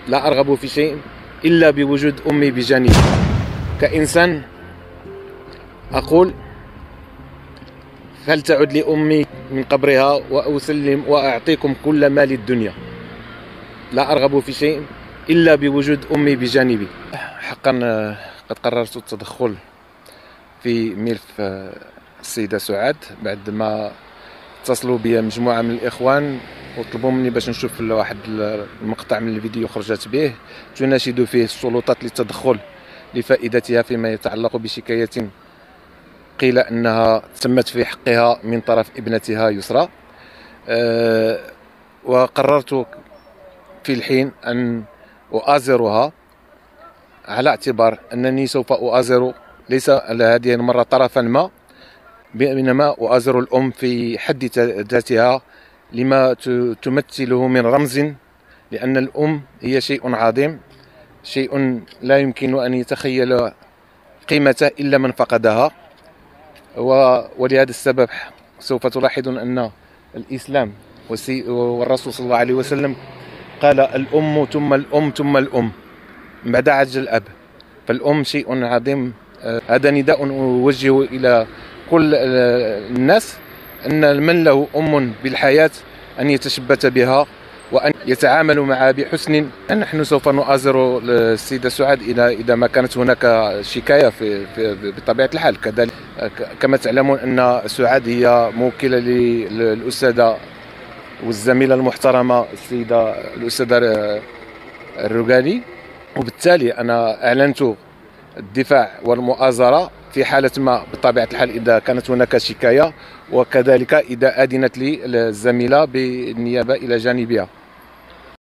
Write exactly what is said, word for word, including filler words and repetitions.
لا أرغب في شيء إلا بوجود أمي بجانبي. كإنسان أقول فلتعد لي أمي من قبرها وأسلم وأعطيكم كل مال الدنيا. لا أرغب في شيء إلا بوجود أمي بجانبي. حقا قد قررت التدخل في ملف السيدة سعاد بعد ما اتصلوا بي مجموعة من الإخوان وطلبوا مني باش نشوف واحد المقطع من الفيديو خرجت به تناشد فيه السلطات للتدخل لفائدتها فيما يتعلق بشكاية قيل أنها تمت في حقها من طرف ابنتها يسرى. أه وقررت في الحين أن أؤازرها على اعتبار أنني سوف أؤازر ليس هذه المرة طرفا ما، بينما أؤازر الأم في حد ذاتها لما تمثله من رمز، لأن الأم هي شيء عظيم، شيء لا يمكن أن يتخيل قيمته إلا من فقدها. ولهذا السبب سوف تلاحظون أن الإسلام والرسول صلى الله عليه وسلم قال الأم ثم الأم ثم الأم من بعد عجل الأب، فالأم شيء عظيم. هذا نداء أوجهه إلى كل الناس أن من له أم بالحياة أن يتشبت بها وأن يتعامل معها بحسن. نحن سوف نؤازر السيدة سعاد إذا إذا ما كانت هناك شكاية في, في بطبيعة الحال. كذلك كما تعلمون أن سعاد هي موكلة للأستاذة والزميلة المحترمة السيدة الأستاذة الرقالي، وبالتالي أنا أعلنت الدفاع والمؤازرة في حالة ما بطبيعة الحال إذا كانت هناك شكاية، وكذلك إذا أذنت لي الزميلة بالنيابة إلى جانبها.